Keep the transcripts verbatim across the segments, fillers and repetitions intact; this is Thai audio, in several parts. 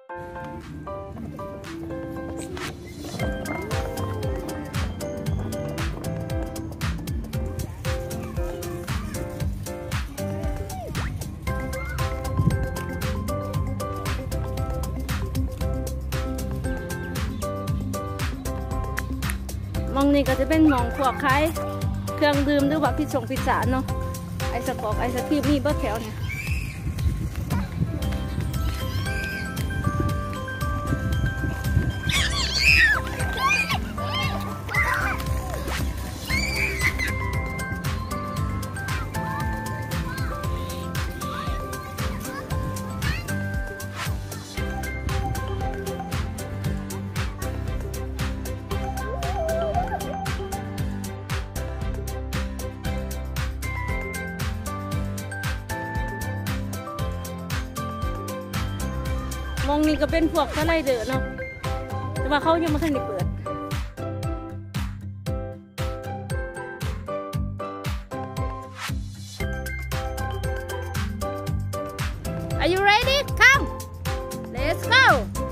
มองนี่ก็จะเป็นมองพวกขายเครื่องดื่มหรือว่าพิซซ่งพิซซ่าเนาะไอศกรอกไอศครีมมีเบอร์แถวเนี่ยมองนี่ก็เป็นพวกสไลเดอร์เนาะแต่ว่าเขายังไม่ทันได้เปิด Are you ready? Come, let's go.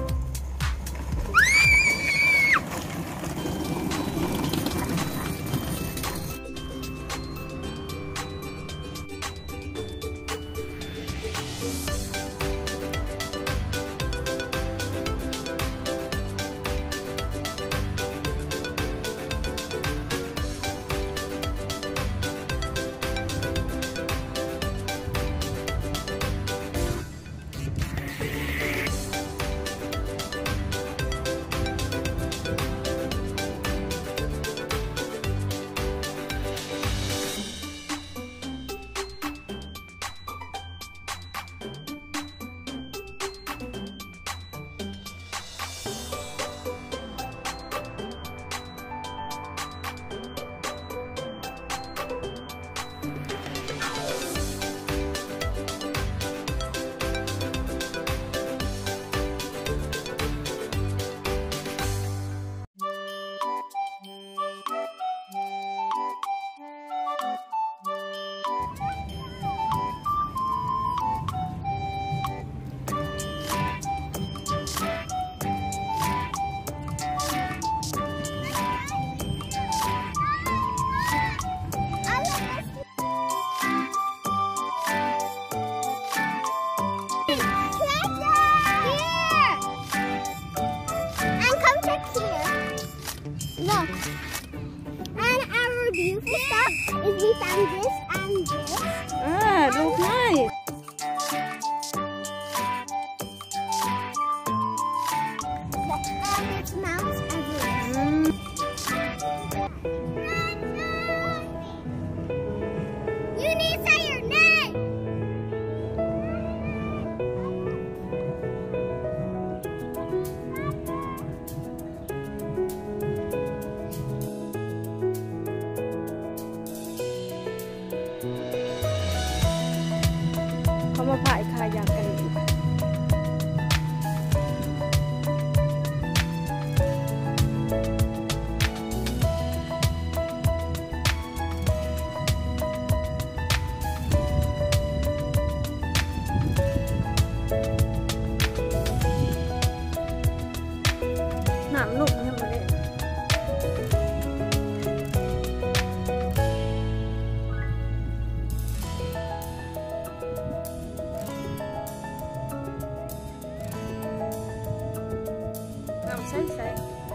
Look, and our beautiful stuff is we found this and this. Ah, look nice. And it smells everywhere. Mm. You need to say your name.เขามาพายคายักกันอยู่น้ำลุ่มให้มาเลยใส่ใส่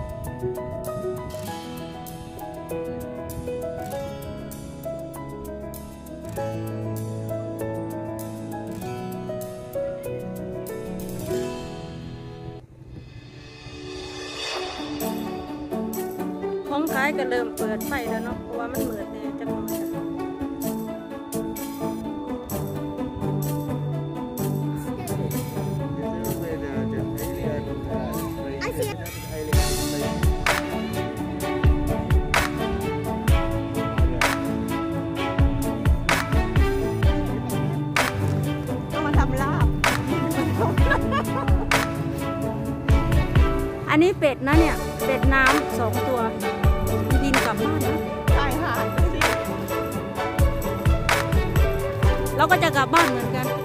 ของขายก็เริ่มเปิดไฟแล้วเนาะเพราะว่ามันมืดเนี่ยจะมองจ้ะอันนี้เป็ดนะเนี่ยเป็ดน้ำสองตัวบินกลับบ้านนะใช่ค่ะเราก็จะกลับบ้านเหมือนกัน